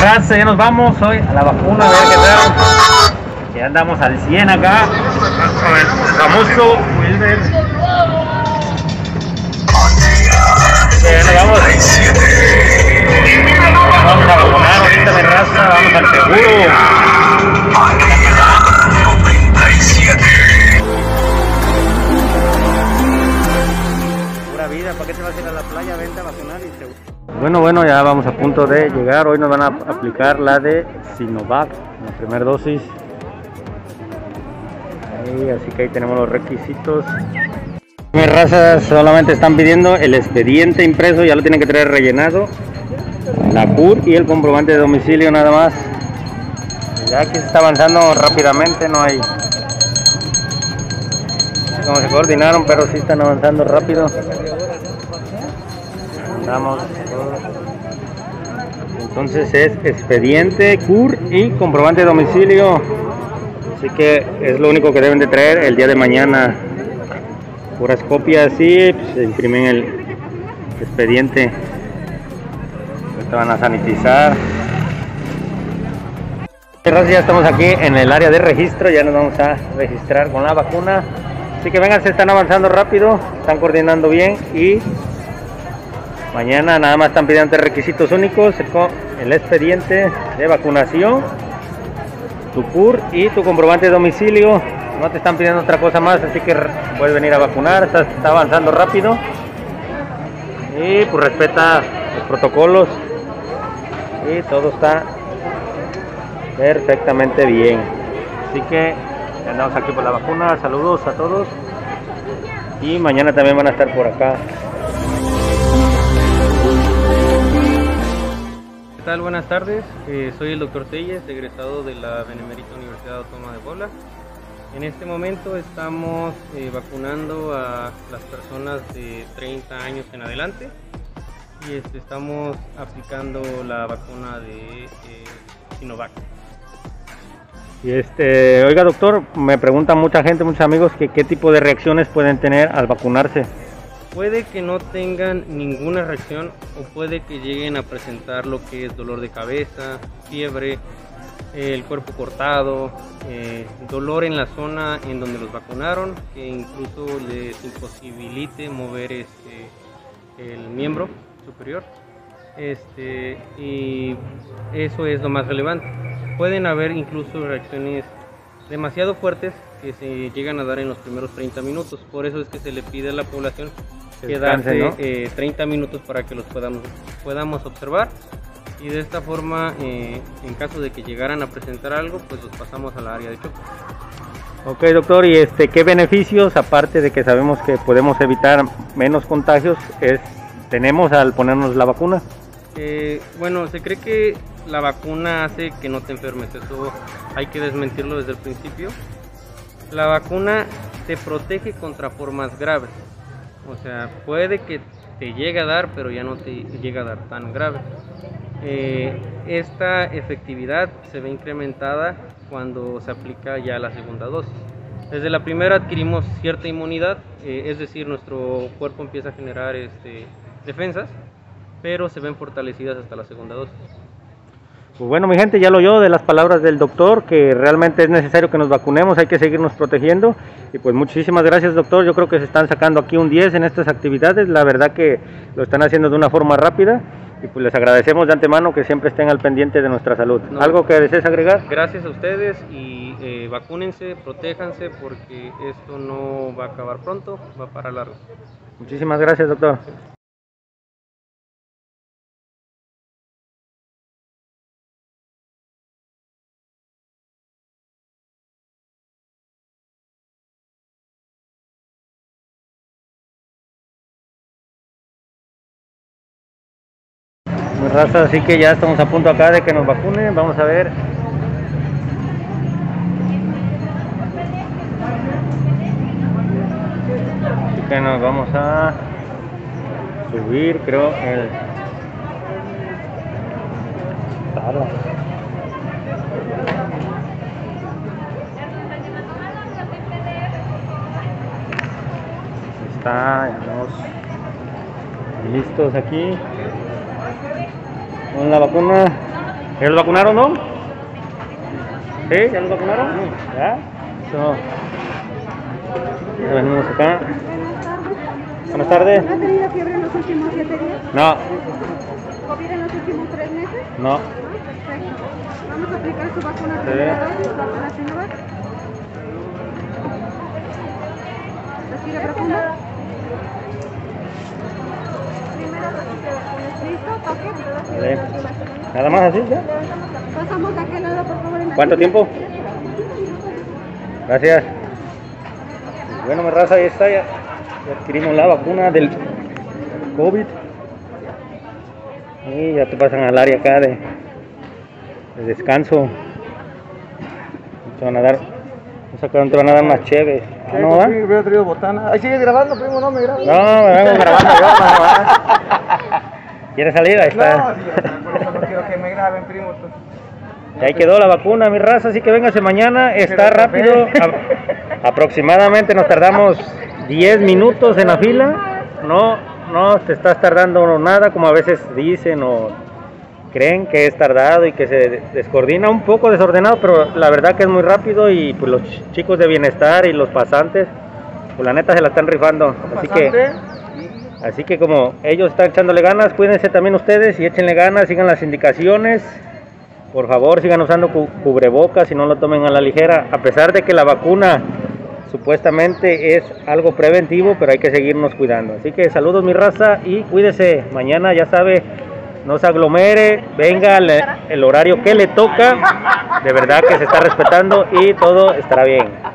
Raza, ya nos vamos hoy a la vacuna, a ver qué tal. Ya andamos al 100 acá con el famoso Wilber. Ya nos vamos. Vamos a vacunar ahorita de raza, vamos al seguro. Pura vida, ¿para qué te vas a ir a la playa? Vente a vacunar y seguro. Bueno, ya vamos a punto de llegar. Hoy nos van a aplicar la de Sinovac, la primera dosis. Ahí, así que ahí tenemos los requisitos. Mi raza, solamente están pidiendo el expediente impreso, ya lo tienen que traer rellenado, la CUR y el comprobante de domicilio nada más. Ya que se está avanzando rápidamente, no hay. No sé cómo se coordinaron, pero sí están avanzando rápido. Andamos. Entonces es expediente, CUR y comprobante de domicilio. Así que es lo único que deben de traer el día de mañana. Puras copias y pues, se imprimen el expediente. Ahorita van a sanitizar. Ya estamos aquí en el área de registro, ya nos vamos a registrar con la vacuna. Así que vengan, se están avanzando rápido, están coordinando bien y mañana nada más están pidiendo requisitos únicos: el expediente de vacunación, tu CUR y tu comprobante de domicilio. No te están pidiendo otra cosa más, así que puedes venir a vacunar. Está avanzando rápido y pues respeta los protocolos y todo está perfectamente bien. Así que andamos aquí por la vacuna. Saludos a todos y mañana también van a estar por acá. ¿Qué tal? Buenas tardes, soy el Dr. Telles, egresado de la Benemérita Universidad Autónoma de Puebla. En este momento estamos vacunando a las personas de 30 años en adelante y estamos aplicando la vacuna de Sinovac. Y oiga doctor, me pregunta mucha gente, muchos amigos, que qué tipo de reacciones pueden tener al vacunarse. Puede que no tengan ninguna reacción o puede que lleguen a presentar lo que es dolor de cabeza, fiebre, el cuerpo cortado, dolor en la zona en donde los vacunaron, que incluso les imposibilite mover el miembro superior, y eso es lo más relevante. Pueden haber incluso reacciones demasiado fuertes que se llegan a dar en los primeros 30 minutos, por eso es que se le pide a la población quedarse, ¿no? 30 minutos para que los podamos observar. Y de esta forma, en caso de que llegaran a presentar algo, pues los pasamos al área de choque. Ok doctor, y ¿qué beneficios, aparte de que sabemos que podemos evitar menos contagios, tenemos al ponernos la vacuna? Bueno, se cree que la vacuna hace que no te enfermes, eso hay que desmentirlo desde el principio. La vacuna te protege contra formas graves, o sea, puede que te llegue a dar, pero ya no te llega a dar tan grave. Esta efectividad se ve incrementada cuando se aplica ya la segunda dosis. Desde la primera adquirimos cierta inmunidad, es decir, nuestro cuerpo empieza a generar defensas, pero se ven fortalecidas hasta la segunda dosis. Pues bueno, mi gente, ya lo oyó de las palabras del doctor, que realmente es necesario que nos vacunemos, hay que seguirnos protegiendo. Y pues muchísimas gracias doctor, yo creo que se están sacando aquí un 10 en estas actividades, la verdad que lo están haciendo de una forma rápida. Y pues les agradecemos de antemano que siempre estén al pendiente de nuestra salud. No, ¿algo que desees agregar? Gracias a ustedes y vacúnense, protéjanse, porque esto no va a acabar pronto, va para largo. Muchísimas gracias doctor. Raza, así que ya estamos a punto acá de que nos vacunen, vamos a ver. Así que nos vamos a subir, creo, el tarro. Está, ya estamos listos aquí con la vacuna. ¿Ya los vacunaron, no? ¿Sí? ¿Ya los vacunaron? ¿Ya? So, ya venimos acá. Buenas tardes. ¿Ha tenido fiebre en los últimos 7 días? No, ¿COVID en los últimos 3 meses? no. Perfecto. Vamos a aplicar su vacuna Sí. primera dosis, vacuna Sinovac. Respire profundo. Primera dosis de vacunas. ¿Listo? Toque. Sí. ¿Nada más así ya? Pasamos de aquel lado, por favor. En la ¿Cuánto fila. tiempo? Gracias. Bueno, mi raza, ahí está, ya adquirimos la vacuna del COVID. Y ya te pasan al área acá de descanso. Te van a dar, te van a dar unas chéves. Ah, ¿no va? Hubiera traído botana. Ahí sigue grabando, primo, no me grabas. No, me vengo grabando yo, no va. ¿Quieres salir? Ahí está. No, sí, por eso no quiero que me graben, primo. Y ahí quedó la vacuna, mi raza, así que véngase mañana, está rápido. Aproximadamente nos tardamos 10 minutos en la fila. No te estás tardando nada, como a veces dicen o creen que es tardado y que se descoordina, un poco desordenado, pero la verdad que es muy rápido y pues los chicos de bienestar y los pasantes, pues la neta se la están rifando. Así que como ellos están echándole ganas, cuídense también ustedes y échenle ganas, sigan las indicaciones. Por favor, sigan usando cubrebocas y no lo tomen a la ligera, a pesar de que la vacuna supuestamente es algo preventivo, pero hay que seguirnos cuidando. Así que saludos mi raza y cuídese. Mañana ya sabe, no se aglomere, venga el horario que le toca. De verdad que se está respetando y todo estará bien.